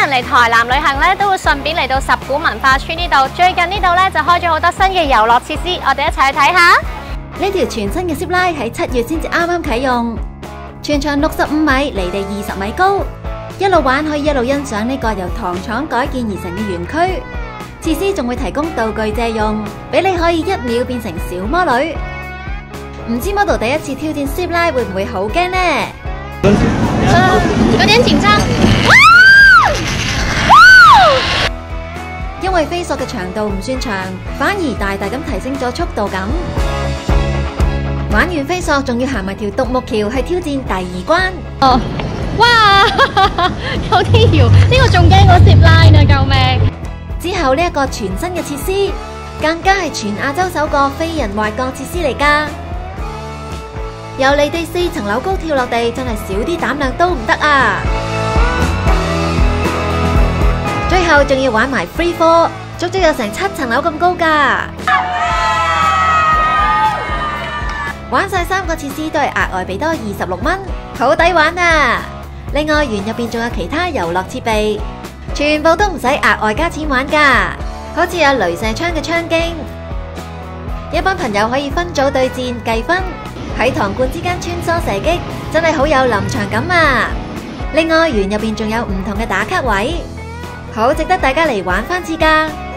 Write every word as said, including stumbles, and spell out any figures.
嚟台南旅行咧，都會順便嚟到十古文化村呢度。最近呢度咧就開咗好多新嘅遊樂設施，我哋一齊去睇下。 呢條全新嘅 Zip Line喺七月先至啱啱啟用，全長六十五米，離地二十米高，一路玩可以一路欣賞呢個由糖廠改建而成嘅園區。設施仲會提供道具借用，俾你可以一秒變成小魔女。唔知 Model 第一次挑戰 Zip Line 會唔會好驚呢？ 有點緊張。 因為飛索嘅長度唔算長，反而大大咁提升咗速度感。玩完飛索仲要行埋條獨木橋，係挑戰第二關。 哦，哇，有啲搖，呢個仲驚過 Zip Line啊！救命！ 之後呢一個全新嘅設施，更加係全亞洲首個非人滑降設施嚟㗎。由離地四層樓高跳落地，真係少啲膽量都唔得啊！最後仲要玩埋 free fall， 足足有成七層樓咁高㗎。玩晒三個設施都係額外俾多二十六蚊，好抵玩啊！另外園入邊仲有其他遊樂設備，全部都唔使額外加錢玩㗎，好似有鐳射槍嘅槍擊，一班朋友可以分組對戰計分，喺糖罐之間穿梭射擊，真係好有臨場感啊！另外園入邊仲有唔同嘅打卡位，好值得大家嚟玩返次㗎。